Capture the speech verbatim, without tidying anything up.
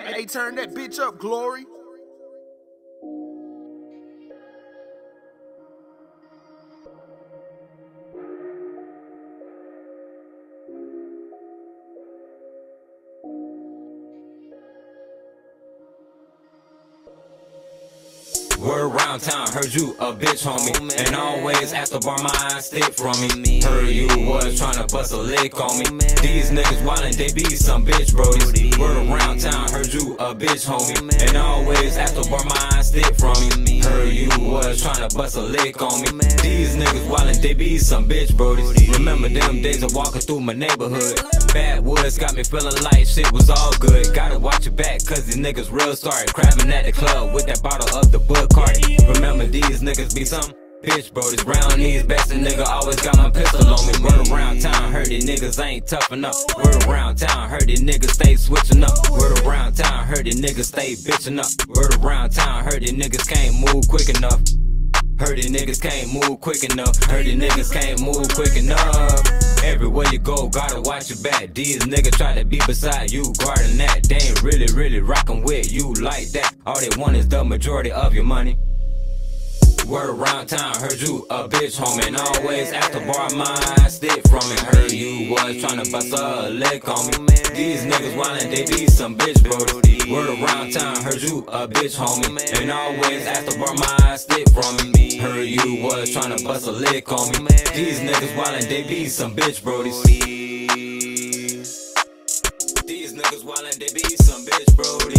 Hey, turn that bitch up, Glory. Word around town, heard you a bitch, homie. And always after bar my eyes stick from me. Heard you was tryna bust a lick on me. These niggas wildin', they be some bitch brodies. Word around town, heard you a bitch, homie. And always after bar my eyes stick from me. Heard you was tryna bust a lick on me. These niggas wildin', they be some bitch brodies. Remember them days of walking through my neighborhood. Backwoods got me feeling like shit was all good. Gotta watch your back, cause these niggas real started crabbing at the club with that bottle of the book. Remember these niggas be some bitch brodies. Round these bastard nigga always got my pistol on me. Word around town, heard these niggas ain't tough enough. Word around town, heard these niggas stay switching up. Word around town, heard these niggas stay bitching up. Word around town, heard these niggas can't move quick enough. Heard these niggas can't move quick enough. Heard these niggas can't move quick enough. Everywhere you go, gotta watch your back. These niggas try to be beside you, guarding that. They ain't really, really rockin' with you like that. All they want is the majority of your money. Word around town, heard you a bitch, homie. And always after bar my eyes stick from me. Heard you was tryna bust a lick on me. These niggas wildin', they be some bitch brodies. Word around town, heard you a bitch, homie. And always after bar my eyes stick from me. Heard you was tryna bust a lick on me. These niggas wildin', they be some bitch brodies. These niggas wildin', they be some bitch brodies.